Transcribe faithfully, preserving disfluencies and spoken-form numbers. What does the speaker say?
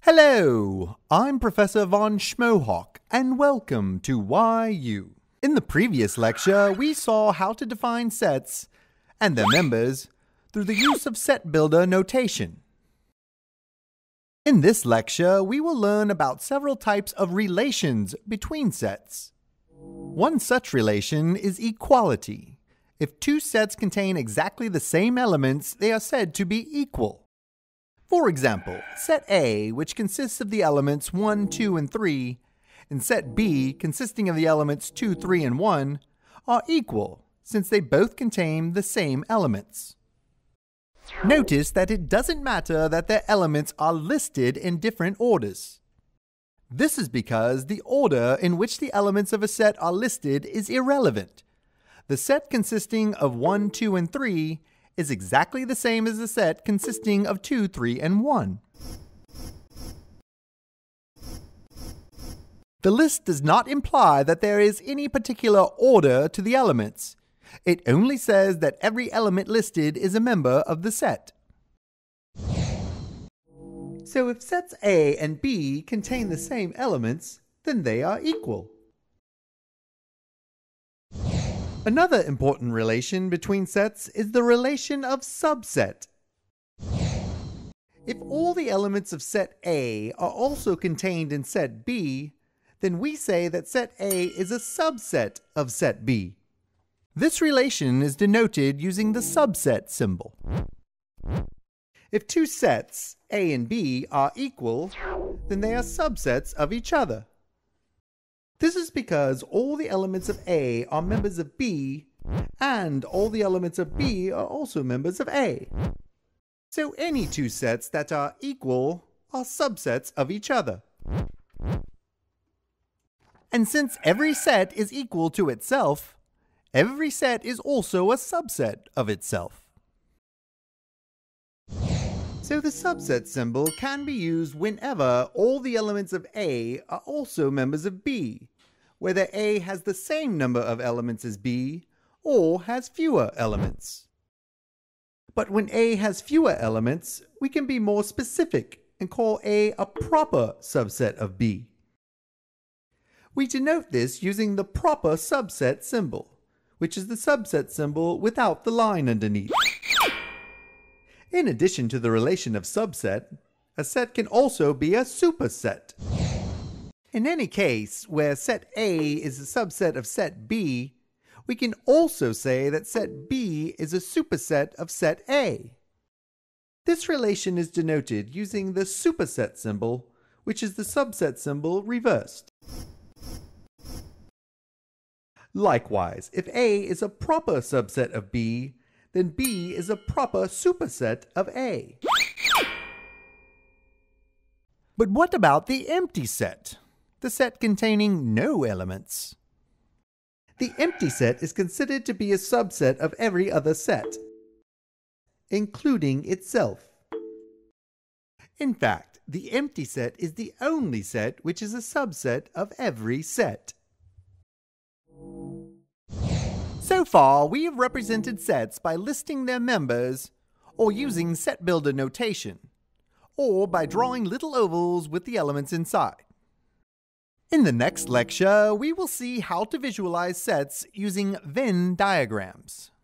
Hello, I'm Professor von Schmohawk, and welcome to Y U. In the previous lecture, we saw how to define sets and their members through the use of set builder notation. In this lecture, we will learn about several types of relations between sets. One such relation is equality. If two sets contain exactly the same elements, they are said to be equal. For example, set A, which consists of the elements one, two, and three, and set B, consisting of the elements two, three, and one, are equal, since they both contain the same elements. Notice that it doesn't matter that their elements are listed in different orders. This is because the order in which the elements of a set are listed is irrelevant. The set consisting of one, two, and three is exactly the same as the set consisting of two, three, and one. The list does not imply that there is any particular order to the elements. It only says that every element listed is a member of the set. So if sets A and B contain the same elements, then they are equal. Another important relation between sets is the relation of subset. If all the elements of set A are also contained in set B, then we say that set A is a subset of set B. This relation is denoted using the subset symbol. If two sets, A and B, are equal, then they are subsets of each other. This is because all the elements of A are members of B, and all the elements of B are also members of A. So any two sets that are equal are subsets of each other. And since every set is equal to itself, every set is also a subset of itself. So the subset symbol can be used whenever all the elements of A are also members of B, whether A has the same number of elements as B or has fewer elements. But when A has fewer elements, we can be more specific and call A a proper subset of B. We denote this using the proper subset symbol, which is the subset symbol without the line underneath. In addition to the relation of subset, a set can also be a superset. In any case where set A is a subset of set B, we can also say that set B is a superset of set A. This relation is denoted using the superset symbol, which is the subset symbol reversed. Likewise, if A is a proper subset of B, then B is a proper superset of A. But what about the empty set? The set containing no elements. The empty set is considered to be a subset of every other set, including itself. In fact, the empty set is the only set which is a subset of every set. So far, we have represented sets by listing their members, or using set builder notation, or by drawing little ovals with the elements inside. In the next lecture, we will see how to visualize sets using Venn diagrams.